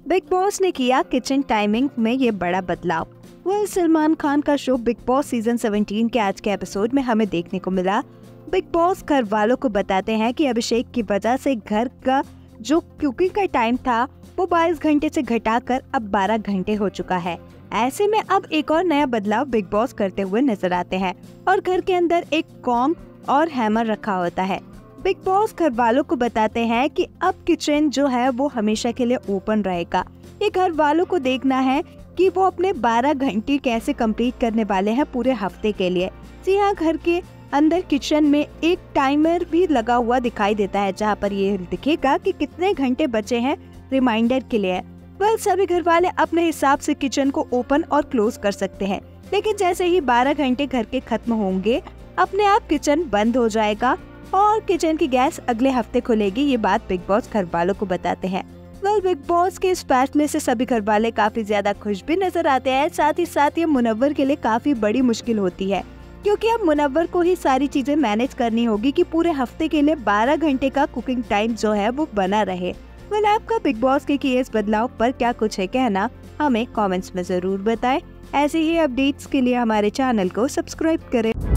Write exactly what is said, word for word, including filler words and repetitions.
Big boss ने किया kitchen timing में ये बड़ा बदलाव। वह सलमान खान का शो बिग बॉस सीजन सत्रह के आज के एपिसोड में हमें देखने को मिला। बिग बॉस घर वालों को बताते हैं कि अभिषेक की वजह से घर का जो कुकिंग का टाइम था वो बाईस घंटे से घटाकर अब बारह घंटे हो चुका है। ऐसे में अब एक और नया बदलाव बिग बॉस करते हुए नजर आते हैं और घर के अंदर एक कॉम और हैमर रखा होता है। बिग बॉस घर वालों को बताते हैं कि अब किचन जो है वो हमेशा के लिए ओपन रहेगा। ये घर वालों को देखना है कि वो अपने बारह घंटे कैसे कंप्लीट करने वाले हैं पूरे हफ्ते के लिए। जी हाँ, घर के अंदर किचन में एक टाइमर भी लगा हुआ दिखाई देता है जहाँ पर ये दिखेगा कि कितने घंटे बचे हैं रिमाइंडर के लिए। वह सभी घर वाले अपने हिसाब से किचन को ओपन और क्लोज कर सकते हैं, लेकिन जैसे ही बारह घंटे घर के खत्म होंगे अपने आप किचन बंद हो जाएगा और किचन की गैस अगले हफ्ते खुलेगी। ये बात बिग बॉस घर वालों को बताते हैं। वेल, बिग बॉस के इस फैसले से सभी घर वाले काफी ज्यादा खुश भी नजर आते हैं। साथ ही साथ ये मुनव्वर के लिए काफी बड़ी मुश्किल होती है, क्योंकि अब मुनव्वर को ही सारी चीजें मैनेज करनी होगी कि पूरे हफ्ते के लिए बारह घंटे का कुकिंग टाइम जो है वो बना रहे। वेल, आपका बिग बॉस के किए इस बदलाव पर क्या कुछ है कहना, हमें कमेंट्स में जरूर बताएं। ऐसे ही अपडेट्स के लिए हमारे चैनल को सब्सक्राइब करें।